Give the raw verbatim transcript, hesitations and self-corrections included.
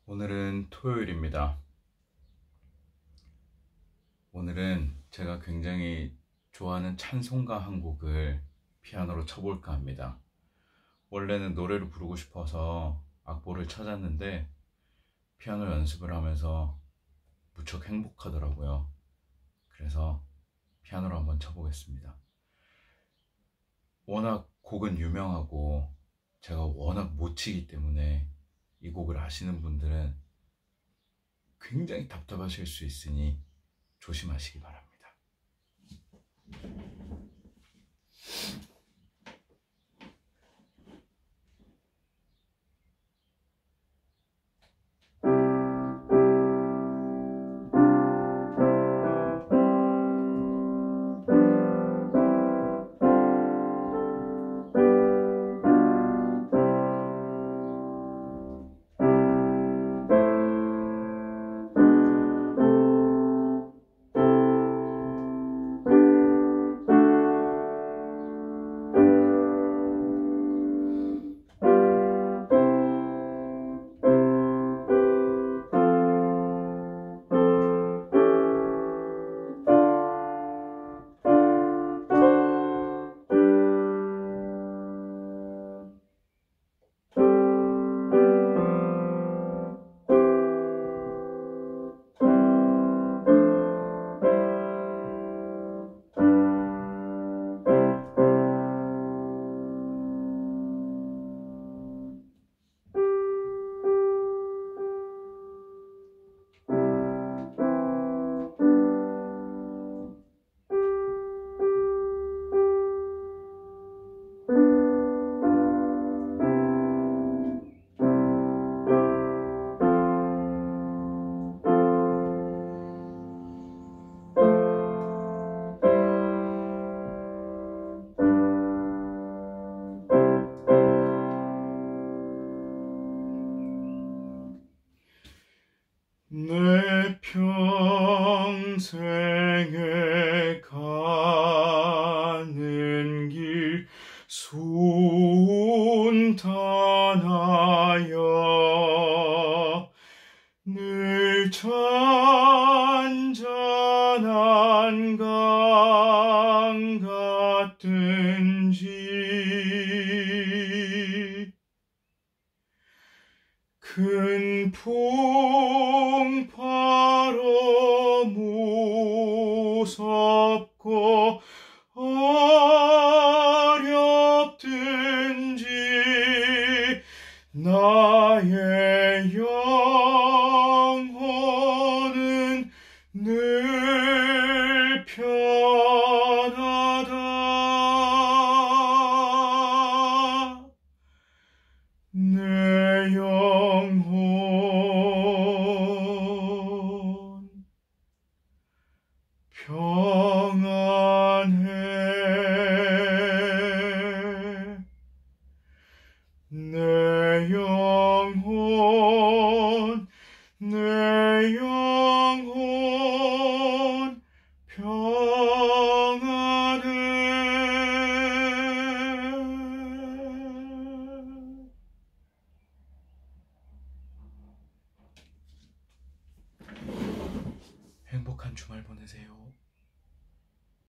오늘은 토요일입니다. 오늘은 제가 굉장히 좋아하는 찬송가 한 곡을 피아노로 쳐볼까 합니다. 원래는 노래를 부르고 싶어서 악보를 찾았는데 피아노 연습을 하면서 무척 행복하더라고요. 그래서 피아노로 한번 쳐보겠습니다. 워낙 곡은 유명하고 제가 워낙 못 치기 때문에 이 곡을 아시는 분들은 굉장히 답답하실 수 있으니 조심하시기 바랍니다. 내 평생에 가는 길 순탄하여 늘 잔잔한 강 같은지 큰 풍파로 무섭고 어렵든지 나의 영혼은 늘 편하다. 내 영혼 평안해. 내 영혼, 내 영혼 평안해. 행복한 주말 보내세요.